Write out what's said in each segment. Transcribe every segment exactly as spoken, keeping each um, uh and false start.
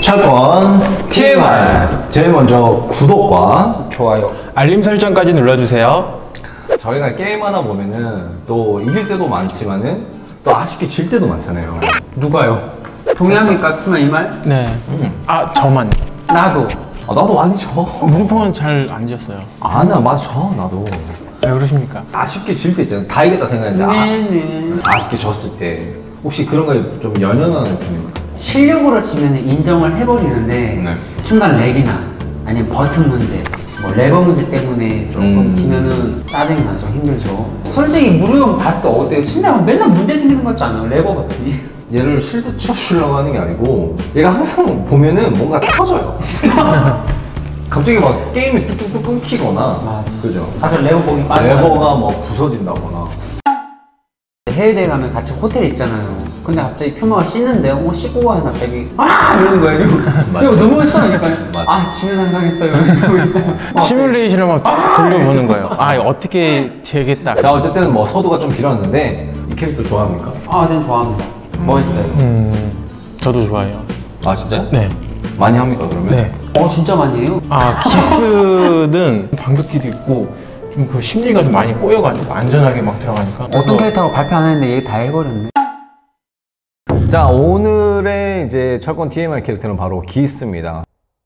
철권 티엠알 제일 먼저 구독과 좋아요, 알림 설정까지 눌러주세요. 저희가 게임하다 보면은 또 이길 때도 많지만은 또 아쉽게 질 때도 많잖아요. 누가요? 동의합니까? 키마 이 말? 네. 음. 아 저만. 나도. 아, 나도 많이 져. 무릎은 잘 안 지었어요. 아니야, 맞아, 져, 나도. 왜 그러십니까? 아쉽게 질 때 있잖아. 다 이겼다 생각했는데 네네. 아, 아쉽게 졌을 때 혹시 그런 거에 좀 연연하는 편입니까? 실력으로 지면 인정을 해버리는데 네. 순간 렉이나 아니면 버튼 문제, 뭐 레버 문제 때문에 조금 음. 지면은 짜증이 나죠. 힘들죠. 솔직히 무료형 봤을 때 어때요? 진짜 맨날 문제 생기는 것 같지 않아요? 레버 버튼이. 얘를 실드 쳐주려고 하는 게 아니고 얘가 항상 보면은 뭔가 터져요. 갑자기 막 게임이 뚝뚝뚝 끊기거나 맞아. 그죠? 가서 레버 봉이 빠져. 레버가 뭐 부서진다거나. 해외대회 가면 같이 호텔에 있잖아요. 근데 갑자기 큐머가 씻는데 어 씻고 가요. 갑자기 아 이러는 거예요. 이거 너무 했어. 그러니까 아 지는 상상했어요. 이러고 있어요. 시뮬레이션을 막 쫙 돌려보는 거예요. 아 어떻게 재겠다. 자, 어쨌든 뭐 서두가 좀 길었는데 이 캐릭터 좋아합니까? 아 저는 좋아합니다. 멋있어요. 음, 저도 좋아해요. 아, 진짜요? 네. 많이 합니까 그러면? 네. 어 진짜 많이 해요? 아 기스는 방벽기도 있고 좀 그 심리가 좀 많이 꼬여가지고 안전하게 막 들어가니까. 어떤 캐릭터가 발표 안 했는데 얘 다 해버렸네. 자, 오늘의 이제 철권 티엠알 캐릭터는 바로 기스입니다.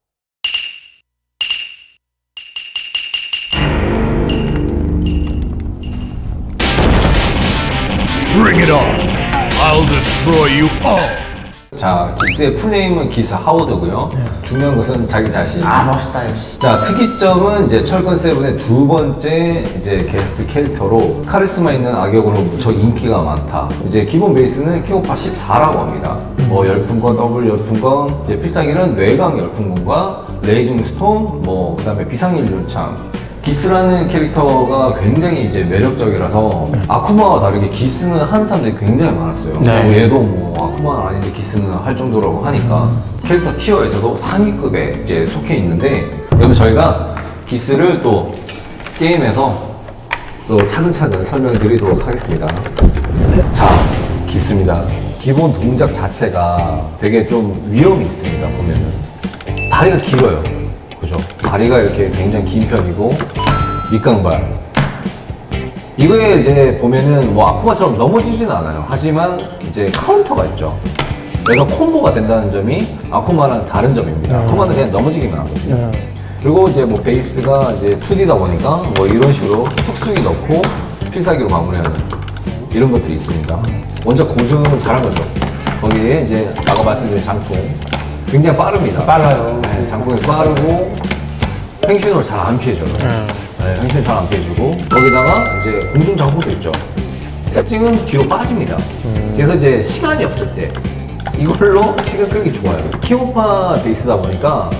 Bring it on. I'll destroy you all. 자, 기스의 풀네임은 기스 하워드고요. 중요한 것은 자기 자신. 아 멋있다 역시. 자, 특이점은 이제 철권 세븐의 두 번째 이제 게스트 캐릭터로 카리스마 있는 악역으로 무척 인기가 많다. 이제 기본 베이스는 키오파 십사라고 합니다. 뭐 열풍권, 더블 열풍권, 이제 필살기는 뇌강 열풍권과 레이징 스톰, 뭐 그다음에 비상일륜창. 기스라는 캐릭터가 굉장히 이제 매력적이라서 아쿠마와 다르게 기스는 하는 사람들이 굉장히 많았어요. 네. 뭐 얘도 뭐 아쿠마는 아닌데 기스는 할 정도라고 하니까 캐릭터 티어에서도 상위급에 이제 속해 있는데, 그럼 저희가 기스를 또 게임에서 또 차근차근 설명드리도록 하겠습니다. 자, 기스입니다. 기본 동작 자체가 되게 좀 위험이 있습니다. 보면은 다리가 길어요. 그죠? 다리가 이렇게 굉장히 긴 편이고 밑강발. 이거에 이제 보면은 뭐 아쿠마처럼 넘어지진 않아요. 하지만 이제 카운터가 있죠. 그래서 콤보가 된다는 점이 아쿠마랑 다른 점입니다. 아쿠마는 그냥 넘어지기만 하거든요. 음. 그리고 이제 뭐 베이스가 이제 투디다 보니까 뭐 이런 식으로 특수기 넣고 필살기로 마무리하는 이런 것들이 있습니다. 먼저 고증은 잘한 거죠. 거기에 이제 아까 말씀드린 장풍. 굉장히 빠릅니다. 빨라요. 네, 장풍이 빠르고 횡신으로 잘 안 피해져요. 음. 네, 횡신 잘 안 피해지고 거기다가 이제 공중 장풍도 있죠. 특징은 뒤로 빠집니다. 음. 그래서 이제 시간이 없을 때 이걸로 시간 끌기 좋아요. 키오파 베이스다 보니까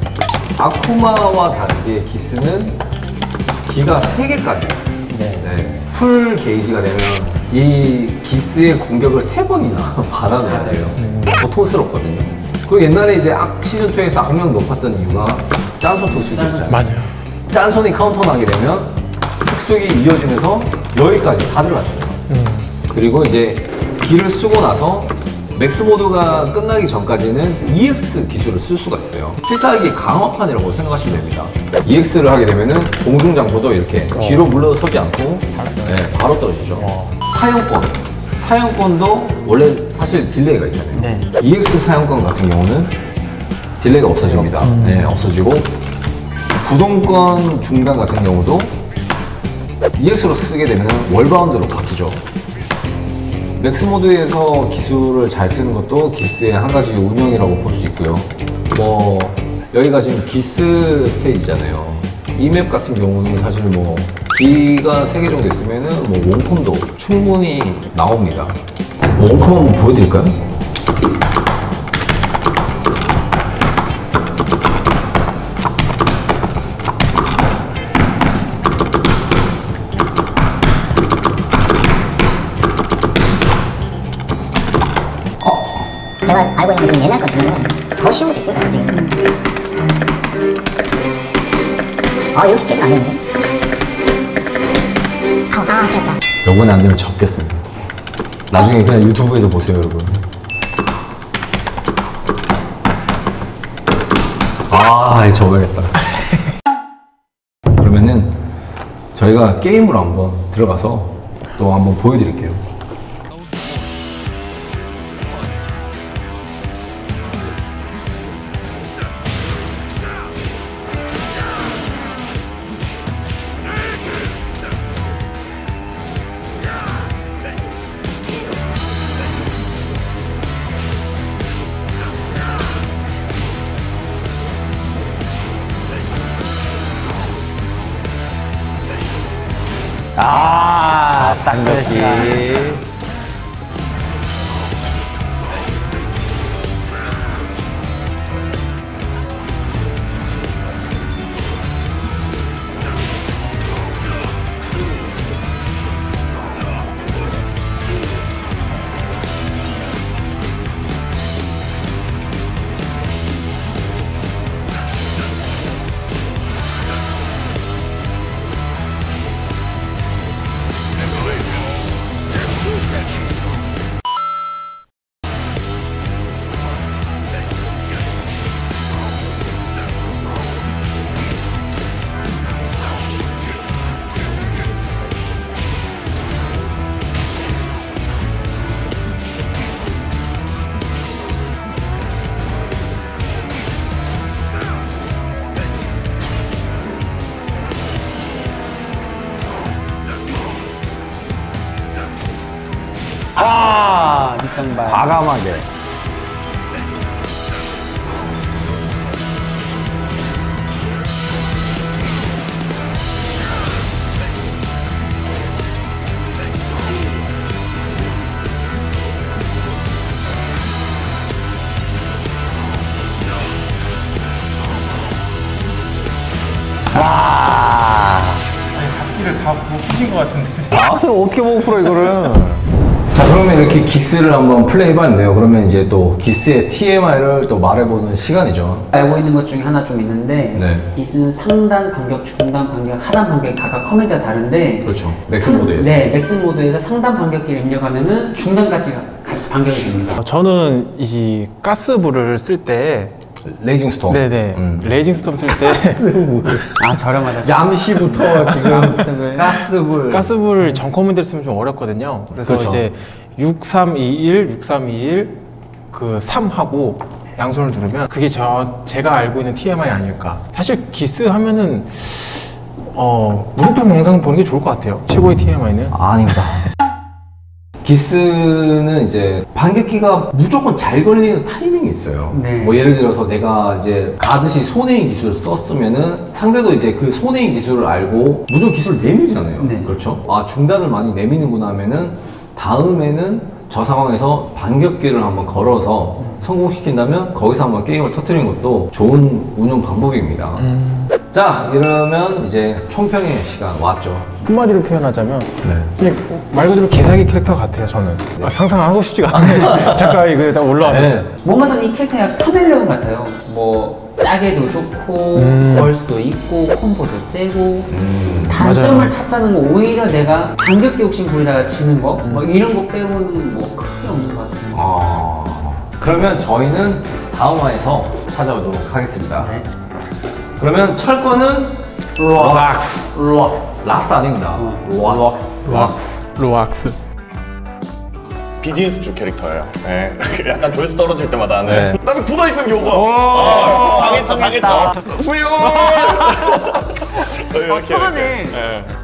아쿠마와 다르게 기스는 기가 세 개까지. 네. 풀 게이지가 되면 이 기스의 공격을 세 번이나 받아내야 돼요. 고통스럽거든요. 그리고 옛날에 이제 악 시즌이에서 악명 높았던 이유가 짠손 특수기 있잖아요. 맞아요. 짠손이 카운터 나게 되면 특수기 이어지면서 여기까지 다 들어갔어요. 음. 그리고 이제 기를 쓰고 나서 맥스 모드가 끝나기 전까지는 이엑스 기술을 쓸 수가 있어요. 필살기 강화판이라고 생각하시면 됩니다. 이엑스를 하게 되면은 공중장포도 이렇게 어. 뒤로 물러서지 않고 네, 바로 떨어지죠. 어. 사용권. 사용권도 원래 사실 딜레이가 있잖아요. 네. 이엑스 사용권 같은 경우는 딜레이가 없어집니다. 음. 네, 없어지고 구동권 중단 같은 경우도 이엑스로 쓰게 되면 월바운드로 바뀌죠. 맥스 모드에서 기술을 잘 쓰는 것도 기스의 한 가지 운영이라고 볼 수 있고요. 뭐 여기가 지금 기스 스테이지잖아요. 이 맵 같은 경우는 사실 뭐 기가 세 개 정도 있으면은 뭐 원콤도 충분히 나옵니다. 뭐 원콤 한번 보여드릴까요? 제가 알고 있는 게 좀 옛날 것 중에 더 쉬운 것도 있어요, 솔직히. 아, 이렇게 깨면 안 되는데? 아, 아, 됐다. 요번에 안 되면 접겠습니다. 나중에 그냥 유튜브에서 보세요, 여러분. 아, 이거 접어야겠다. 그러면은 저희가 게임으로 한번 들어가서 또 한번 보여드릴게요. 아, 딱 그렇지. 아, 밑강발. 과감하게. 아니, 잡기를 다 보고 푸신 것 같은데. 아, 어떻게 보고 풀어 이거를? 자, 그러면 이렇게 기스를 한번 플레이해봤는데요. 그러면 이제 또 기스의 티엠아이를 또 말해보는 시간이죠. 알고 있는 것 중에 하나 좀 있는데 네. 기스는 상단 반격, 중단 반격, 하단 반격 각각 커맨드가 다른데 그렇죠. 맥스 상- 모드에서. 네, 맥스 모드에서 상단 반격기를 입력하면은 중단까지 같이 반격이 됩니다. 저는 이 가스불을 쓸 때 레이징 스톰. 네네 음. 레이징 스톰 쓸 때 아, 저렴하다. 얌시부터 지금 가스불. 가스불. 가스불 전 커맨드를 쓰면 좀 어렵거든요. 그래서 그렇죠. 이제 육삼이일, 육삼이일 그 삼하고 양손을 누르면 그게 저 제가 알고 있는 티엠아이 아닐까. 사실 기스 하면은 어 무릎형 영상 보는 게 좋을 것 같아요. 최고의 티엠아이는. 아닙니다. 기스는 이제 반격기가 무조건 잘 걸리는 타이밍이 있어요. 네. 뭐 예를 들어서 내가 이제 가듯이 손해인 기술을 썼으면은 상대도 이제 그 손해인 기술을 알고 무조건 기술을 내밀잖아요. 네. 그렇죠? 아, 중단을 많이 내미는구나 하면은 다음에는 저 상황에서 반격기를 한번 걸어서 성공시킨다면 거기서 한번 게임을 터뜨리는 것도 좋은 운영 방법입니다. 자, 이러면 이제 총평의 시간 왔죠. 한마디로 표현하자면 네. 그냥 말 그대로 개사기 캐릭터 같아요. 저는 아, 상상하고 싶지가 않아요. 잠깐 이거 다 올라와서 네. 뭔가 이 캐릭터가 카멜레온 같아요. 뭐 짜게도 좋고 음. 벌스도 있고 콤보도 세고 음, 단점을 맞아요. 찾자는 거 오히려 내가 반격기 욕심 부리다가 지는 거 뭐 이런 거 빼고는 뭐 크게 없는 것 같습니다. 아, 그러면 저희는 다음 화에서 찾아오도록 하겠습니다. 네. 그러면 철거는 락스. 락스. 락스 아닙니다. 락스. 락스. 로악스. 비즈니스 쪽 캐릭터예요. 네. 약간 조회수 떨어질 때마다 하는. 네. 그다음에 굳어 있으면 요거. 아, 당했죠, 당했죠. 후요. 이렇게. 편하네. 이렇게. 네.